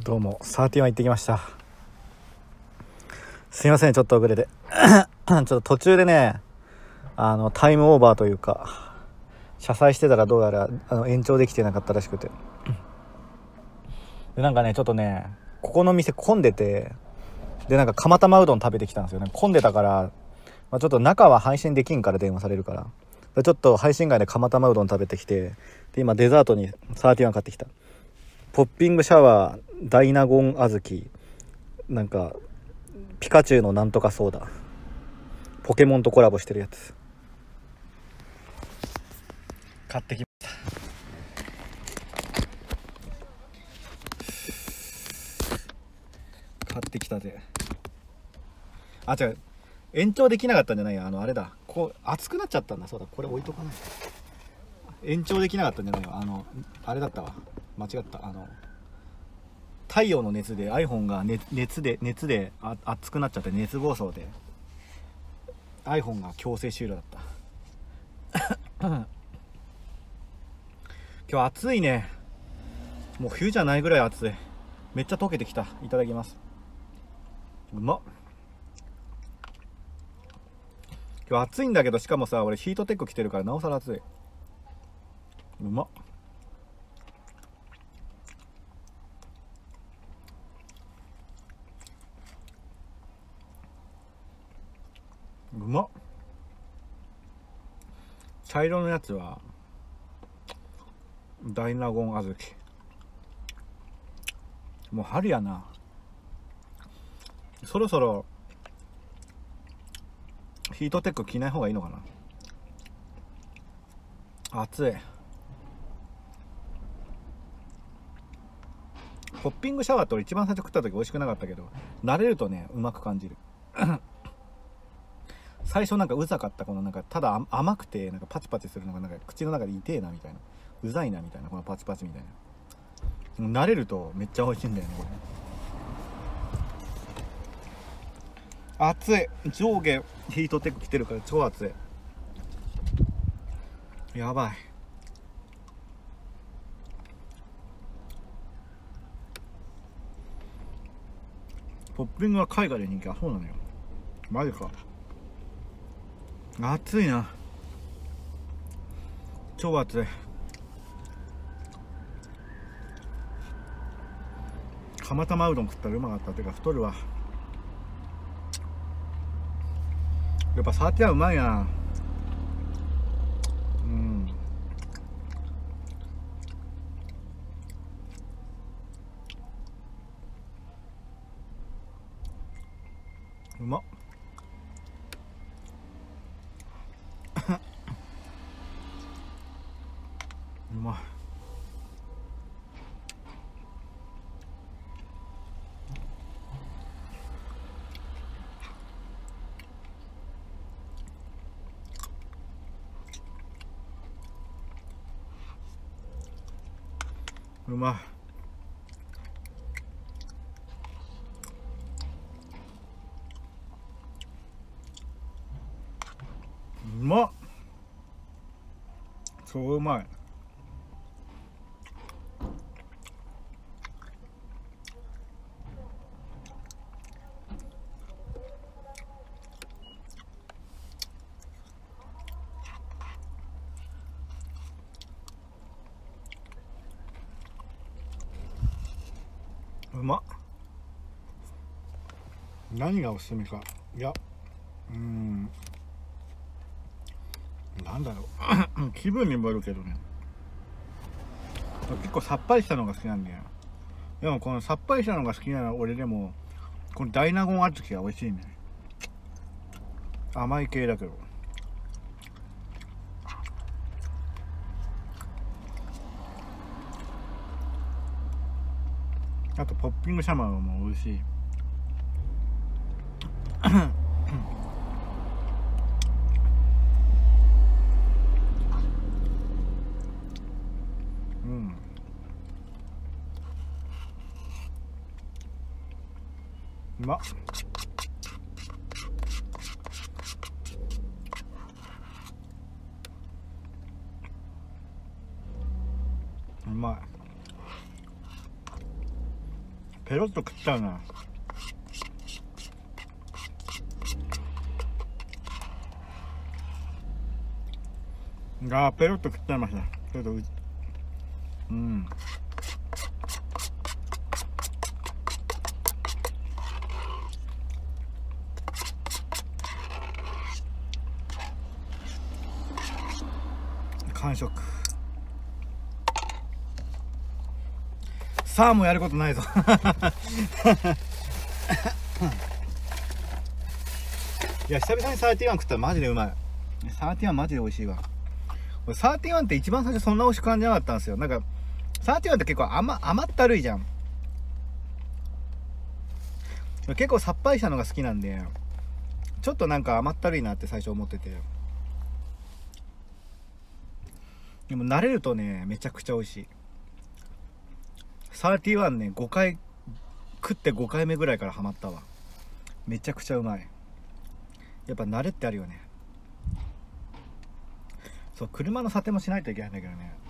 どうも31行ってきました。すいません、ちょっと遅れてちょっと途中でねタイムオーバーというか車載してたらどうやら延長できてなかったらしくて、でなんかねちょっとねここの店混んでて、でなんか釜玉うどん食べてきたんですよね。混んでたから、ちょっと中は配信できんから電話されるから、ちょっと配信外で釜玉うどん食べてきて、で今デザートに31買ってきた。ポッピングシャワーダイナゴン小豆、なんかピカチュウのなんとかソーダ、ポケモンとコラボしてるやつ買ってきました。買ってきたぜ。あ、違う、延長できなかったんじゃないよ。あれだ、こう熱くなっちゃったんだ。そうだ、これ置いとかない。延長できなかったんじゃないよ。あれだったわ、間違った。太陽の熱で iPhone が熱で熱くなっちゃって、熱暴走で iPhone が強制終了だった今日暑いね。もう冬じゃないぐらい暑い。めっちゃ溶けてきた。いただきます。うまっ。今日暑いんだけど、しかもさ、俺ヒートテック着てるからなおさら暑い。うまっ。うまっ。茶色のやつはダイナゴン小豆。もう春やな。そろそろヒートテック着ない方がいいのかな。暑い。ポッピングシャワーって俺一番最初食った時美味しくなかったけど、慣れるとねうまく感じる最初なんかうざかった。このなんかただ甘くてなんかパチパチするのがなんか口の中で痛えなみたいな、うざいなみたいな、このパチパチみたいな。慣れるとめっちゃ美味しいんだよねこれ。暑い。上下ヒートテック着てるから超暑い。やばい。ポッピングは海外で人気。あ、そうなのよ。マジか。暑いな。超暑い。釜玉うどん食ったらうまかった。てか太るわ。やっぱサーティワンうまいな。うまっうまい。うまい。うまっ。超うまい。うまっ。何がおすすめか。いや、なんだろう気分にもよるけどね。結構さっぱりしたのが好きなんだよ。でもこのさっぱりしたのが好きなの俺でも、このダイナゴン小豆が美味しいね。甘い系だけど。あとポッピングシャワーも美味しいうまっ。うまい。 ペロッと食っちゃうな。ペロッと食っちゃいました。ちょっと完食。さあもうやることないぞ。いや久々に31食ったらマジでうまい。31マジで美味しいわ。31って一番最初そんな美味しく感じなかったんですよ。なんか31って結構甘ったるいじゃん。結構さっぱりしたのが好きなんで、ちょっとなんか甘ったるいなって最初思ってて、でも慣れるとねめちゃくちゃ美味しい。31ね、5回食って5回目ぐらいからハマったわ。めちゃくちゃうまい。やっぱ慣れってあるよね。そう、車の査定もしないといけないんだけどね。